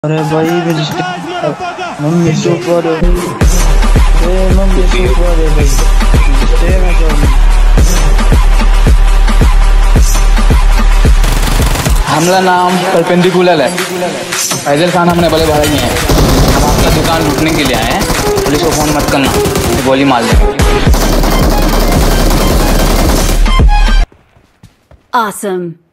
अरे भाई mummy super mummy super है भाई। हमला नाम परपेंडिकुलर है। फैजल खान हमने बड़े भाई हैं। हम आपका दुकान लूटने के लिए आए हैं। पुलिस को फोन मत करना, गोली मार देंगे। Awesome.